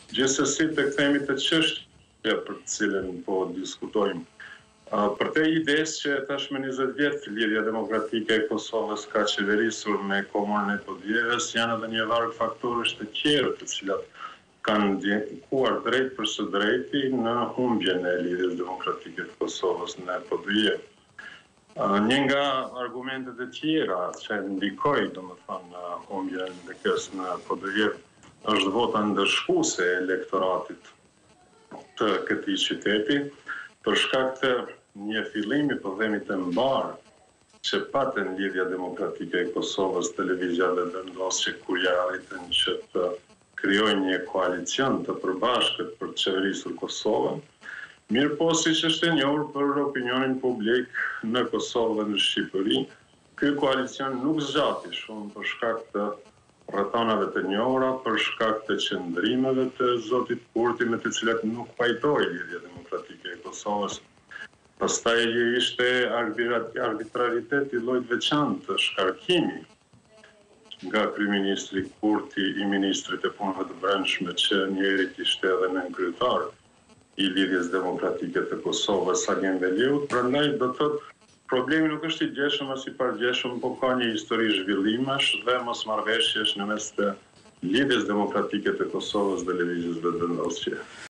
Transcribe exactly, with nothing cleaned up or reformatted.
Gjithsesi të kthehemi te çështja për të cilën po diskutojmë. Uh, për te ides që tashmë njëzet vjetë Lidhja Demokratike e Kosovës ka qeverisur me Komunën e Podjevës, janë edhe një varg faktorësh të tjerë të cilat kanë ndikuar drejt për së drejti në humbjen e Lidhjes Demokratike të Kosovës në Podjevë. Uh, një nga argumentet e tjera që ndikoi domethënë humbjen e kës në Podjevë është vota ndërshkuese e elektoratit të këtij qyteti, për shkak të një fillimi po themi të mbarë që patën Lidhja Demokratike e Kosovës televizjave vendosje kur ja arritën që të krijojnë një koalicion të përbashkët për të qeverisur Kosovën. Mirë po, siç është e njohur për opinionin publik në Kosovë dhe në Shqipëri, ky koalicion nuk zgjati shumë për shkak të rrethonave të njohura, për shkak të qëndrimeve të zotit Kurti me të cilat nuk pajtoi Lidhja Demokratike e Kosovës. Pastaj ishte arbitraritet i llojit veçantë të shkarkimi nga kryeministri Kurti i ministrit e punëve të brendshme që njëri ishte edhe nënkryetar i Lidhjes Demokratike të Kosovës, Agjen Veliut. Prandaj do të thotë problemi nuk është i gjeshëm as i pargjeshëm, po ka një histori zhvillimesh dhe mosmarrveshjesh në mes të Lidhjes Demokratike të Kosovës dhe lëvizjes vendosje.